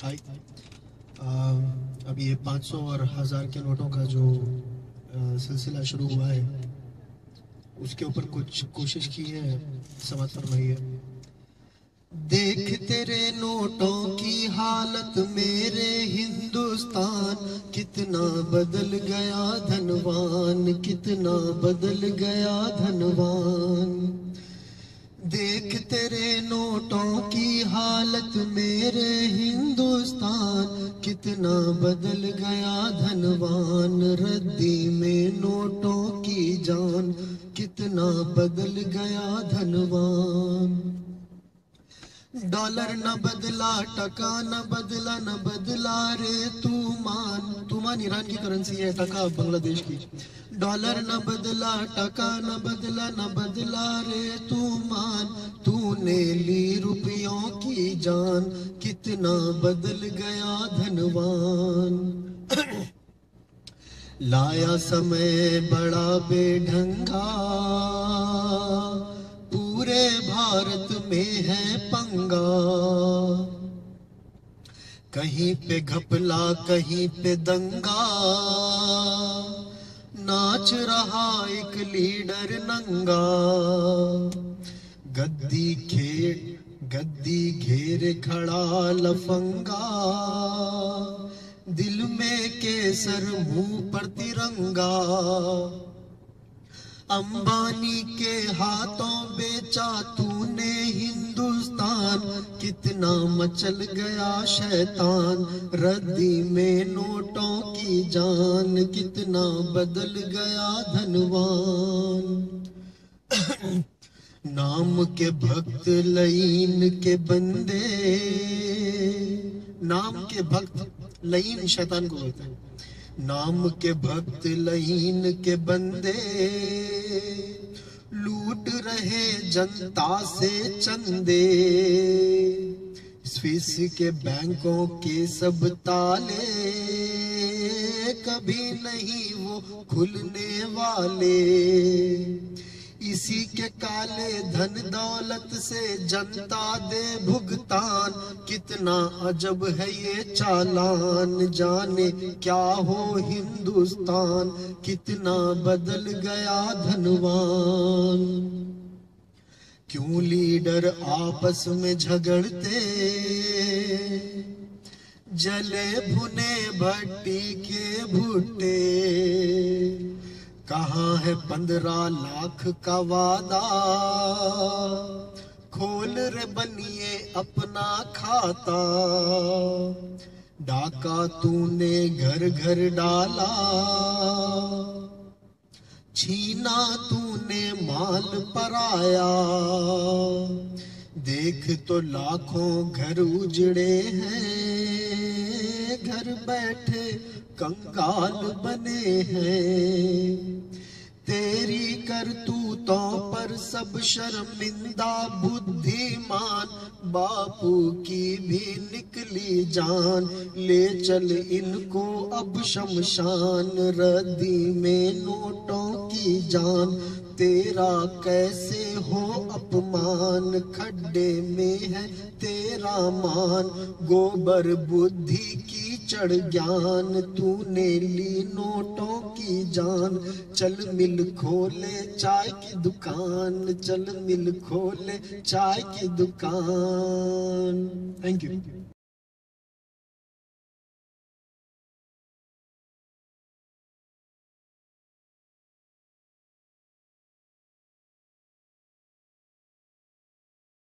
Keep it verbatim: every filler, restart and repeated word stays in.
हाय। अब ये पाँच सौ और हज़ार के नोटों का जो आ, सिलसिला शुरू हुआ है, उसके ऊपर कुछ कोशिश की है, समाज फरमाइए। देख तेरे नोटों की हालत मेरे हिंदुस्तान, कितना बदल गया धनवान, कितना बदल गया धनवान। देख तेरे नोटों की हालत मेरे हिंदुस्तान, कितना बदल गया धनवान। रद्दी में नोटों की जान, कितना बदल गया धनवान। डॉलर न बदला, टका न बदला, न बदला रे तू मान। तू मान ईरान की करेंसी है, टका बांग्लादेश की। डॉलर न बदला, टका न बदला, न बदला रे तू मान। तूने ली रुपयों की जान, कितना बदल गया धनवान। लाया समय बड़ा बेढंगा, पूरे भारत में है पंगा। कहीं पे घपला, कहीं पे दंगा, नाच रहा एक लीडर नंगा। गद्दी खेर गद्दी घेर खड़ा लफंगा, दिल में केसर मुंह पर तिरंगा। अंबानी के हाथों बेचा तूने हिंदुस्तान, कितना मचल गया शैतान। रद्दी में नोटों की जान, कितना बदल गया धनवान। नाम के भक्त लईन के बंदे, नाम के भक्त लईन शैतान को बोलते हैं। नाम के भक्त लईन के बंदे, लूट रहे जनता से चंदे। स्विस के बैंकों के सब ताले, कभी नहीं वो खुलने वाले। इसी के काले धन दौलत से जनता दे भुगतान, कितना अजब है ये चालान। जाने क्या हो हिंदुस्तान, कितना बदल गया धनवान। क्यों लीडर आपस में झगड़ते, जले भुने भट्टी के भुट्टे। कहाँ है पंद्रह लाख का वादा, खोल रे बनिए अपना खाता। डाका तूने घर घर डाला, छीना तूने माल पराया। देख तो लाखों घर उजड़े हैं, घर बैठे कंगाल बने हैं। तेरी करतूतों पर सब शर्मिंदा बुद्धिमान, बापू की भी निकली जान। ले चल इनको अब शमशान। रद्दी में नोटों की जान, तेरा कैसे हो अपमान। खड्डे में है तेरा मान, गोबर बुद्धि की चढ़ ज्ञान। तूने ली नोटों की जान, चल मिल खोले चाय की दुकान। चल मिल खोले चाय की दुकान। Thank you.